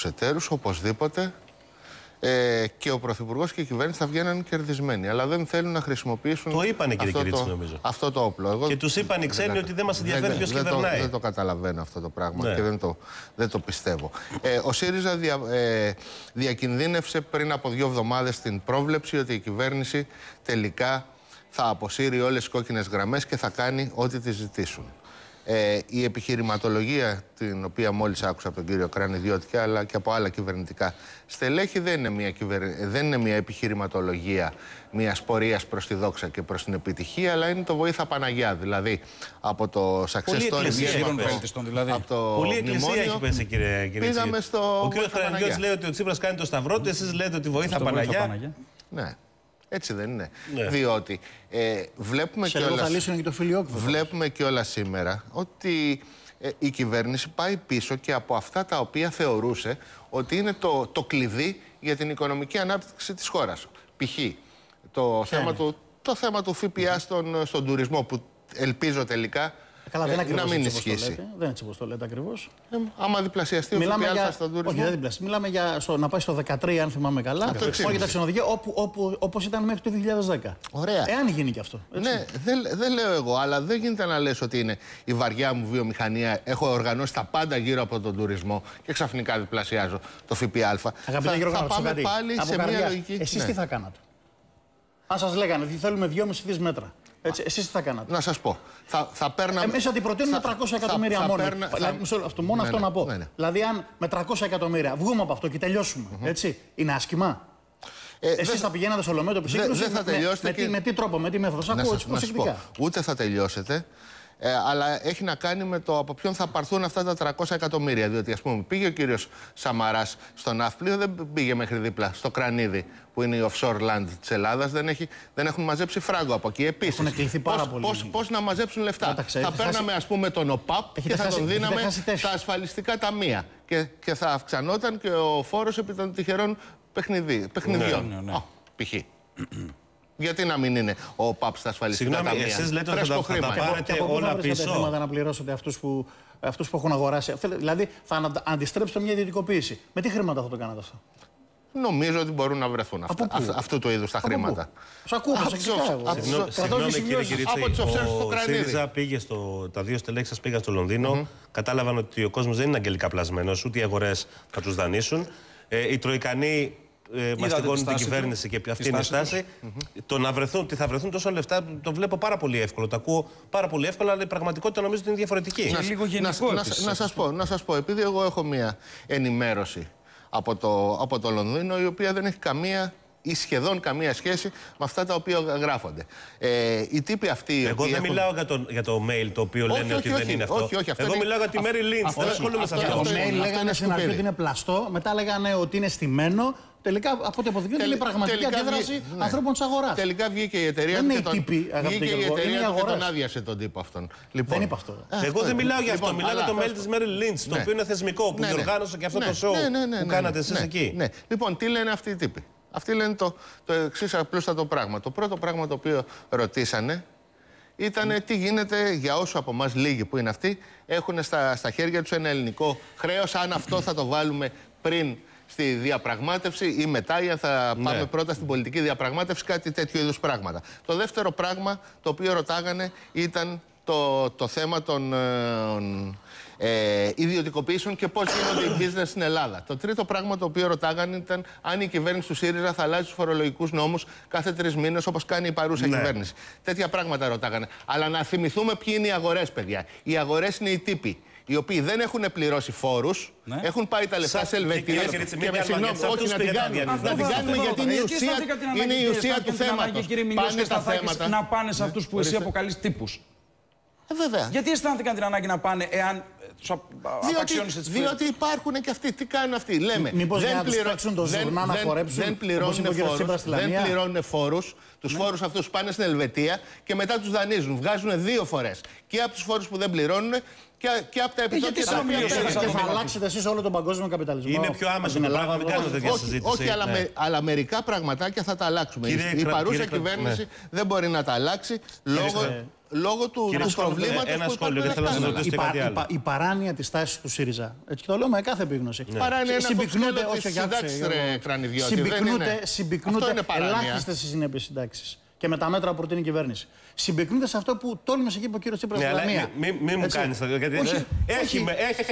εταίρους, οπωσδήποτε. Και ο Πρωθυπουργός και η κυβέρνηση θα βγαίνουν κερδισμένοι. Αλλά δεν θέλουν να χρησιμοποιήσουν. Το είπανε, κύριε Κυρίτσι, νομίζω. Αυτό το όπλο. Εγώ και τους είπαν οι ξένοι ότι δεν μας ενδιαφέρει ποιος κυβερνάει. Δεν το καταλαβαίνω αυτό το πράγμα και δεν το πιστεύω. Ο ΣΥΡΙΖΑ διακινδύνευσε πριν από 2 εβδομάδες την πρόβλεψη ότι η κυβέρνηση τελικά θα αποσύρει όλες τις κόκκινες γραμμές και θα κάνει ό,τι της ζητήσουν. Η επιχειρηματολογία, την οποία μόλις άκουσα από τον κύριο Κρανιδιώτη αλλά και από άλλα κυβερνητικά στελέχη, δεν είναι μια επιχειρηματολογία μιας πορείας προς τη δόξα και προς την επιτυχία, αλλά είναι το βοήθα Παναγιά. Δηλαδή από το success story, δηλαδή. Από το πολύ εκκλησία έχει πέσει, κύριε πήγαμε στο. Ο κύριος Κρανιδιώτης λέει ότι ο Τσίπρας κάνει το σταυρό του, εσείς λέτε ότι βοήθα Παναγιά. Ναι. Έτσι δεν είναι. Ναι. Διότι βλέπουμε κιόλας σήμερα ότι η κυβέρνηση πάει πίσω και από αυτά τα οποία θεωρούσε ότι είναι το κλειδί για την οικονομική ανάπτυξη της χώρας. Π.χ. το θέμα του ΦΠΑ στον τουρισμό, που ελπίζω τελικά να μην ισχύσει. Δεν είναι έτσι όπως το λέτε ακριβώς. Άμα διπλασιαστεί ο ΦΠΑ στον τουρισμό. Όχι, δεν διπλασιαστεί. Μιλάμε για να πάει στο 13, αν θυμάμαι καλά. Όχι, τα ξενοδοχεία όπως ήταν μέχρι το 2010. Ωραία. Εάν γίνει και αυτό. Έτσι. Ναι, δεν λέω εγώ, αλλά δεν γίνεται να λες ότι είναι η βαριά μου βιομηχανία. Έχω οργανώσει τα πάντα γύρω από τον τουρισμό και ξαφνικά διπλασιάζω το ΦΠΑ. Θα πάμε πάλι σε μια λογική. Εσείς τι θα κάνατε? Αν σας λέγανε ότι θέλουμε 2,5 δις μέτρα. Έτσι, εσείς τι θα κάνατε? Να σας πω. Θα παίρναμε. Εμείς αντιπροτείνουμε 300 εκατομμύρια μόνο. Μόνο αυτό να πω. Δηλαδή, αν με 300 εκατομμύρια βγούμε από αυτό και τελειώσουμε, έτσι, είναι άσχημα? Εσείς θα πηγαίνατε στο λομέτωπο σύγκρουση? Δεν θα τελειώσετε. Με τι τρόπο, με τι μέθοδο? Σας ακούω έτσι προσεκτικά. Ούτε θα τελειώσετε. Αλλά έχει να κάνει με το από ποιον θα πάρθουν αυτά τα 300 εκατομμύρια. Διότι, ας πούμε, πήγε ο κύριος Σαμαράς στο ναύπλιο, δεν πήγε μέχρι δίπλα, στο Κρανίδι, που είναι η offshore land της Ελλάδας, δεν έχουν μαζέψει φράγκο από εκεί. Επίσης, έχουν κληθεί πάρα πολύ. Πώς να μαζέψουν λεφτά? Θα παίρναμε, ας πούμε, τον ΟΠΑΠ και θα τον δίναμε στα ασφαλιστικά ταμεία. Και θα αυξανόταν και ο φόρος επί των τυχερών παιχνιδιών. Π.χ. Γιατί να μην είναι ο ΠΑΠ στα ασφαλιστικά ταμεία? Εσείς λέτε ότι θα τα πάρετε όλα πίσω. Χρήματα να πληρώσετε αυτούς που έχουν αγοράσει. Δηλαδή θα αντιστρέψετε μια ιδιωτικοποίηση. Με τι χρήματα θα το κάνετε αυτό? Νομίζω ότι μπορούν να βρεθούν αυτού του είδους τα χρήματα. Σας ακούω προσεκτικά. Συγγνώμη, κύριε Κυρίτσι, ο ΣΥΡΙΖΑ πήγε τα 2 στελέχη σας πήγαν στο Λονδίνο. Κατάλαβαν ότι ο κόσμος δεν είναι αγγελικά πλασμένος, ούτε οι αγορές θα τους δανείσουν. Οι Τροικανοί μαστιγώνουν την κυβέρνηση και αυτή είναι η στάση. Το να βρεθούν, ότι θα βρεθούν τόσα λεφτά, το βλέπω πάρα πολύ εύκολο. Το ακούω πάρα πολύ εύκολο, αλλά η πραγματικότητα νομίζω ότι είναι διαφορετική. Να σας πω, επειδή εγώ έχω μία ενημέρωση από το Λονδίνο, η οποία δεν έχει καμία ή σχεδόν καμία σχέση με αυτά τα οποία γράφονται. Οι τύποι αυτοί. Εγώ δεν μιλάω για το mail το οποίο λένε ότι δεν είναι αυτό. Εγώ μιλάω για τη Μέρι Λίντς. Δεν ασχολούμαι σε αυτό. Το mail λέγανε στην αρχή ότι είναι πλαστό, μετά λέγανε ότι είναι στημένο. Τελικά, από ό,τι αποδεικνύεται, είναι η πραγματική αντίδραση ανθρώπων της αγοράς. Τελικά βγήκε η εταιρεία και τον άδειασε τον τύπο αυτόν. Δεν είπα αυτό. Εγώ δεν μιλάω για αυτό. Μιλάω για το mail της Μέρι Λίντς, το οποίο είναι θεσμικό, που διοργάνωσε και αυτό το show που κάνατε εσείς εκεί. Λοιπόν, τι λένε αυτοί οι τύποι? Αυτοί λένε το εξής απλούστατο πράγμα. Το πρώτο πράγμα το οποίο ρωτήσανε ήταν τι γίνεται για όσους από εμάς, λίγοι που είναι αυτοί, έχουν στα χέρια τους ένα ελληνικό χρέος, αν αυτό θα το βάλουμε πριν στη διαπραγμάτευση ή μετά, ή αν θα πάμε πρώτα στην πολιτική διαπραγμάτευση, κάτι τέτοιο είδους πράγματα. Το δεύτερο πράγμα το οποίο ρωτάγανε ήταν το θέμα των ιδιωτικοποιήσεων και πώς γίνονται οι business στην Ελλάδα. Το τρίτο πράγμα το οποίο ρωτάγανε ήταν αν η κυβέρνηση του ΣΥΡΙΖΑ θα αλλάζει τους φορολογικούς νόμους κάθε 3 μήνες όπως κάνει η παρούσα κυβέρνηση. Τέτοια πράγματα ρωτάγανε. Αλλά να θυμηθούμε ποιοι είναι οι αγορές, παιδιά. Οι αγορές είναι οι τύποι οι οποίοι δεν έχουν πληρώσει φόρους, έχουν πάει τα λεφτά σε Ελβετίες και με συγγνώμη, όχι να την κάνουμε γιατί είναι η ουσία του θέματος. Πάνε τα θέματα. Να πάνε σε αυτούς που εσύ αποκαλείς τύπους. Βέβαια. Γιατί αισθάνθηκαν την ανάγκη να πάνε εάν τους απαξιώνεις έτσι? Διότι υπάρχουν και αυτοί. Τι κάνουν αυτοί? Λέμε, δεν πληρώνουν φόρους. Τους φόρους αυτούς πάνε στην Ελβετία και μετά τους δανείζουν. Βγάζουν 2 φορές. Και από τους φόρους που δεν πληρώνουν και από τα επιτόκια τα οποία παίρνουν. Και θα αλλάξετε εσείς όλο τον παγκόσμιο καπιταλισμό? Είναι πιο άμεσο το πράγμα, μην κάνετε τέτοια συζήτηση. Όχι, αλλά μερικά πραγματάκια θα τα αλλάξουμε. Η παρούσα κυβέρνηση δεν μπορεί να τα αλλάξει λόγω λόγω του προβλήματος ένα που σχόλιο και θέλω να σας ρωτήσω και κάτι άλλο. Η παράνοια της τάσης του ΣΥΡΙΖΑ, έτσι το λέω με κάθε επίγνωση. Παράνοια είναι συμπυκνούνται, όχι συμπυκνούνται ελάχιστες οι συνέπειες συντάξεις. Και με τα μέτρα που προτείνει η κυβέρνηση. Συμπυκνούνται σε αυτό που τόλμησε εκεί είπε ο κύριος Τσίπρας στη Δανία. Μην μου κάνεις αυτό.